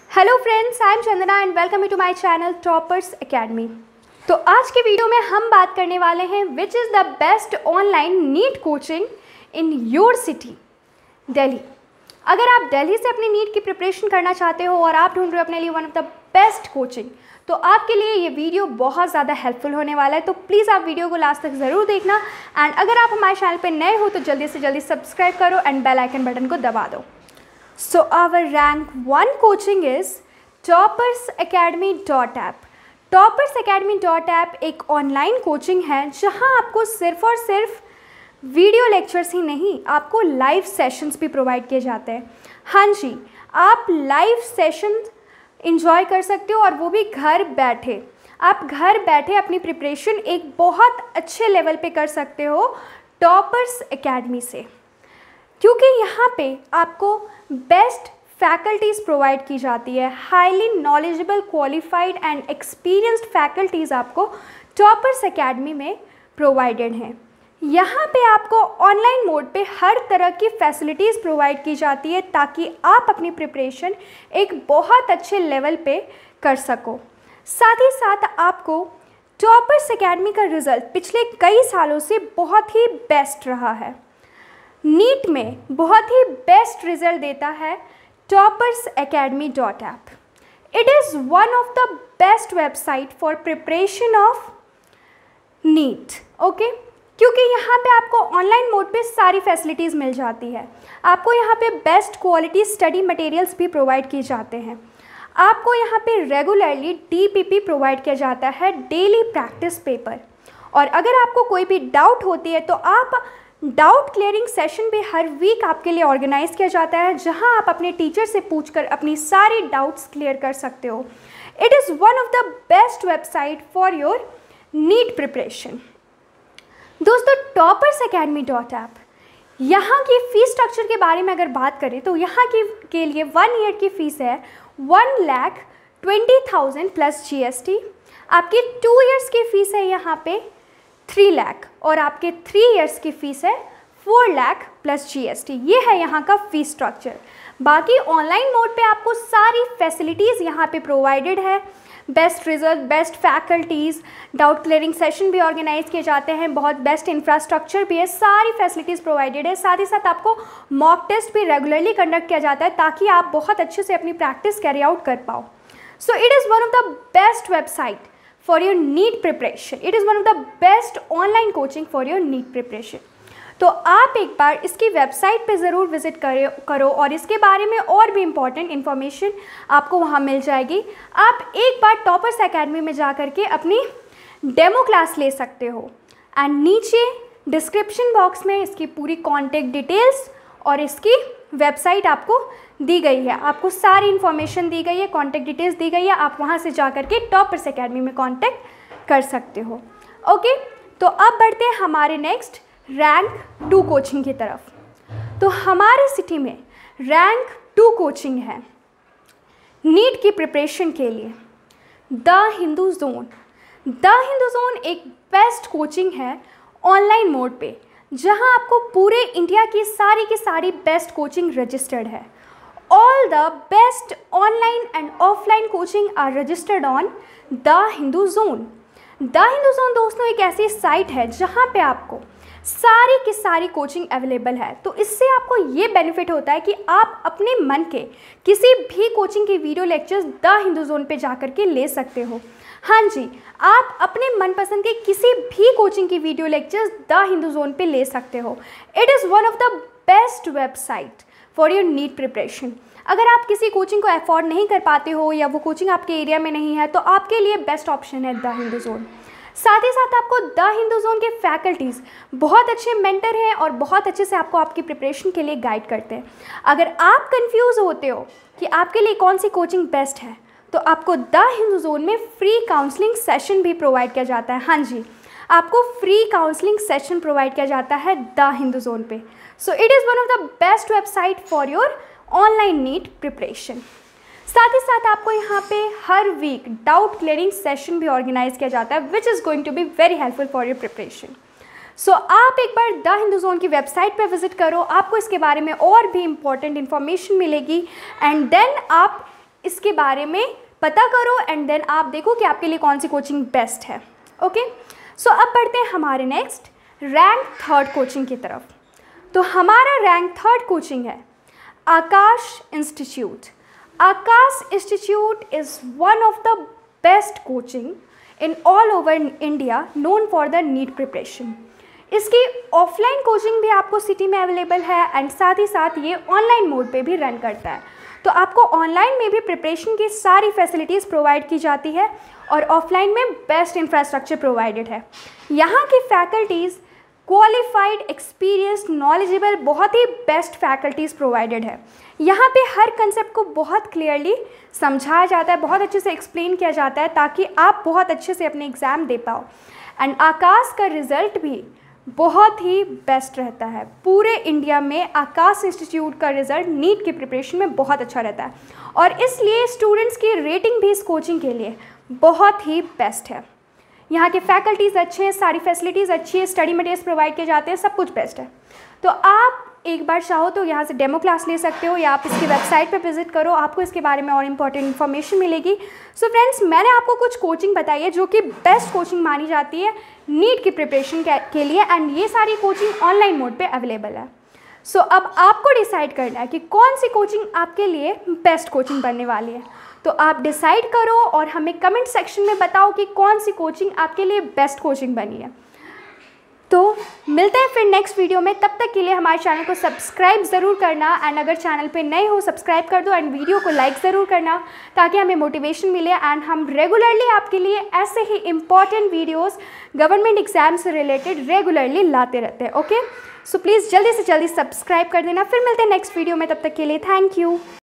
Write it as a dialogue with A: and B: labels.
A: Hello friends, I am Chandana and welcome you to my channel toppers academy. तो आज के video में हम बात करने वाले हैं which is the best online NEET coaching in your city Delhi. अगर आप दिल्ली से अपनी नीट की प्रिपरेशन करना चाहते हो और आप ढूंढ रहे हो अपने लिए one of the best coaching, तो आपके लिए ये वीडियो बहुत ज़्यादा हेल्पफुल होने वाला है। तो प्लीज़ आप वीडियो को लास्ट तक ज़रूर देखना एंड अगर आप हमारे चैनल पर नए हो तो जल्दी से जल्दी सब्सक्राइब करो एंड बेल आइकन बटन को दबा दो। So our rank 1 coaching is toppersacademy.app। toppersacademy.app एक ऑनलाइन कोचिंग है जहां आपको सिर्फ और सिर्फ वीडियो लेक्चर्स ही नहीं, आपको लाइव सेशंस भी प्रोवाइड किए जाते हैं। हाँ जी, आप लाइव सेशन इंजॉय कर सकते हो और वो भी घर बैठे। आप घर बैठे अपनी प्रिपरेशन एक बहुत अच्छे लेवल पे कर सकते हो टॉपर्स एकेडमी से, क्योंकि यहाँ पे आपको बेस्ट फैकल्टीज़ प्रोवाइड की जाती है। Highly knowledgeable, qualified and experienced faculties आपको टॉपर्स एकेडमी में प्रोवाइडेड हैं। यहाँ पे आपको ऑनलाइन मोड पे हर तरह की फैसिलिटीज़ प्रोवाइड की जाती है ताकि आप अपनी प्रिपरेशन एक बहुत अच्छे लेवल पे कर सको। साथ ही साथ आपको टॉपर्स एकेडमी का रिज़ल्ट पिछले कई सालों से बहुत ही बेस्ट रहा है। नीट में बहुत ही बेस्ट रिजल्ट देता है toppersacademy.app। It is one of the best website for preparation of NEET, okay, क्योंकि यहाँ पे आपको ऑनलाइन मोड पे सारी फैसिलिटीज़ मिल जाती है। आपको यहाँ पे बेस्ट क्वालिटी स्टडी मटेरियल्स भी प्रोवाइड किए जाते हैं। आपको यहाँ पे रेगुलरली DPP प्रोवाइड किया जाता है, डेली प्रैक्टिस पेपर। और अगर आपको कोई भी डाउट होती है तो आप डाउट क्लियरिंग सेशन भी हर वीक आपके लिए ऑर्गेनाइज किया जाता है, जहां आप अपने टीचर से पूछकर अपनी सारी डाउट्स क्लियर कर सकते हो। It is one of the best website for your NEET preparation. दोस्तों, toppersacademy.app यहाँ की फ़ीस स्ट्रक्चर के बारे में अगर बात करें तो यहाँ के लिए 1 ईयर की फ़ीस है 1,20,000 प्लस GST। आपकी 2 इयर्स की फ़ीस है यहाँ पे 3 लाख और आपके 3 इयर्स की फ़ीस है 4 लाख प्लस GST। ये है यहाँ का फ़ीस स्ट्रक्चर। बाकी ऑनलाइन मोड पे आपको सारी फैसिलिटीज़ यहाँ पे प्रोवाइडेड है। Best result, best faculties, doubt clearing session भी ऑर्गेनाइज किए जाते हैं, बहुत बेस्ट इंफ्रास्ट्रक्चर भी है, सारी फैसिलिटीज़ प्रोवाइडेड है। साथ ही साथ आपको मॉक टेस्ट भी रेगुलरली कंडक्ट किया जाता है ताकि आप बहुत अच्छे से अपनी प्रैक्टिस कैरी आउट कर पाओ। So it is one of the best website for your NEET preparation। It is one of the best online coaching for your NEET preparation। तो आप एक बार इसकी वेबसाइट पे ज़रूर विज़िट करो और इसके बारे में और भी इम्पॉर्टेंट इन्फॉर्मेशन आपको वहाँ मिल जाएगी। आप एक बार टॉपर्स एकेडमी में जा कर के अपनी डेमो क्लास ले सकते हो एंड नीचे डिस्क्रिप्शन बॉक्स में इसकी पूरी कॉन्टेक्ट डिटेल्स और इसकी वेबसाइट आपको दी गई है। आपको सारी इन्फॉर्मेशन दी गई है, कॉन्टैक्ट डिटेल्स दी गई है। आप वहाँ से जा कर के टॉपर्स एकेडमी में कॉन्टैक्ट कर सकते हो। ओके, तो अब बढ़ते हैं हमारे नेक्स्ट रैंक 2 कोचिंग की तरफ। तो हमारे सिटी में रैंक 2 कोचिंग है नीट की प्रिपरेशन के लिए, the Hindu zone. The Hindu zone एक बेस्ट कोचिंग है ऑनलाइन मोड पे, जहां आपको पूरे इंडिया की सारी बेस्ट कोचिंग रजिस्टर्ड है। All the best online and offline coaching are registered on the Hindu zone. The Hindu zone दोस्तों एक ऐसी साइट है जहां पे आपको सारी की सारी कोचिंग अवेलेबल है। तो इससे आपको ये बेनिफिट होता है कि आप अपने मन के किसी भी कोचिंग के video lectures the Hindu zone पे जा कर के ले सकते हो। हाँ जी, आप अपने मनपसंद के किसी भी कोचिंग की video lectures the Hindu zone पे ले सकते हो। It is one of the best website for your NEET preparation. अगर आप किसी कोचिंग को अफोर्ड नहीं कर पाते हो या वो कोचिंग आपके एरिया में नहीं है तो आपके लिए बेस्ट ऑप्शन है द हिंदू जोन। साथ ही साथ आपको द हिंदू जोन के फैकल्टीज़ बहुत अच्छे मेंटर हैं और बहुत अच्छे से आपको आपकी प्रिपरेशन के लिए गाइड करते हैं। अगर आप कंफ्यूज होते हो कि आपके लिए कौन सी कोचिंग बेस्ट है तो आपको द हिंदू जोन में फ्री काउंसलिंग सेशन भी प्रोवाइड किया जाता है। हाँ जी, आपको फ्री काउंसलिंग सेशन प्रोवाइड किया जाता है द हिंदू जोन पे। So it is one of the best website for your online NEET preparation. साथ ही साथ आपको यहाँ पे हर वीक डाउट क्लियरिंग सेशन भी ऑर्गेनाइज किया जाता है which is going to be very helpful for your preparation. So आप एक बार द हिंदू जोन की वेबसाइट पे विजिट करो, आपको इसके बारे में और भी इम्पॉर्टेंट इन्फॉर्मेशन मिलेगी एंड देन आप इसके इसके बारे में पता करो एंड देन आप देखो कि आपके लिए कौन सी कोचिंग बेस्ट है। ओके, सो अब बढ़ते हैं हमारे नेक्स्ट रैंक थर्ड कोचिंग की तरफ। तो हमारा रैंक थर्ड कोचिंग है Aakash institute. Aakash institute is one of the best coaching in all over India known for the NEET preparation. इसकी ऑफलाइन कोचिंग भी आपको सिटी में अवेलेबल है एंड साथ ही साथ ये ऑनलाइन मोड पे भी रन करता है। तो आपको ऑनलाइन में भी प्रिपरेशन की सारी फैसिलिटीज़ प्रोवाइड की जाती है और ऑफलाइन में बेस्ट इंफ्रास्ट्रक्चर प्रोवाइडेड है। यहाँ की फैकल्टीज़ क्वालिफाइड, एक्सपीरियंस्ड, नॉलेजेबल, बहुत ही बेस्ट फैकल्टीज़ प्रोवाइडेड है। यहाँ पे हर कंसेप्ट को बहुत क्लियरली समझाया जाता है, बहुत अच्छे से एक्सप्लेन किया जाता है ताकि आप बहुत अच्छे से अपने एग्ज़ाम दे पाओ। एंड आकाश का रिज़ल्ट भी बहुत ही बेस्ट रहता है। पूरे इंडिया में आकाश इंस्टीट्यूट का रिज़ल्ट नीट की प्रिपरेशन में बहुत अच्छा रहता है और इसलिए स्टूडेंट्स की रेटिंग भी इस कोचिंग के लिए बहुत ही बेस्ट है। यहाँ के फैकल्टीज़ अच्छे हैं, सारी फैसिलिटीज़ अच्छी है, स्टडी मटेरियल्स प्रोवाइड किए जाते हैं, सब कुछ बेस्ट है। तो आप एक बार चाहो तो यहाँ से डेमो क्लास ले सकते हो या आप इसकी वेबसाइट पे विजिट करो, आपको इसके बारे में और इंपॉर्टेंट इन्फॉर्मेशन मिलेगी। सो फ्रेंड्स, मैंने आपको कुछ कोचिंग बताई है जो कि बेस्ट कोचिंग मानी जाती है नीट की प्रिपरेशन के लिए एंड ये सारी कोचिंग ऑनलाइन मोड पे अवेलेबल है। सो अब आपको डिसाइड करना है कि कौन सी कोचिंग आपके लिए बेस्ट कोचिंग बनने वाली है। तो आप डिसाइड करो और हमें कमेंट सेक्शन में बताओ कि कौन सी कोचिंग आपके लिए बेस्ट कोचिंग बनी है। तो मिलते हैं फिर नेक्स्ट वीडियो में, तब तक के लिए हमारे चैनल को सब्सक्राइब ज़रूर करना एंड अगर चैनल पे नए हो सब्सक्राइब कर दो एंड वीडियो को लाइक ज़रूर करना ताकि हमें मोटिवेशन मिले एंड हम रेगुलरली आपके लिए ऐसे ही इम्पॉर्टेंट वीडियोस गवर्नमेंट एग्जाम से रिलेटेड रेगुलरली लाते रहते हैं। ओके, सो प्लीज़ जल्दी से जल्दी सब्सक्राइब कर देना। फिर मिलते हैं नेक्स्ट वीडियो में, तब तक के लिए थैंक यू।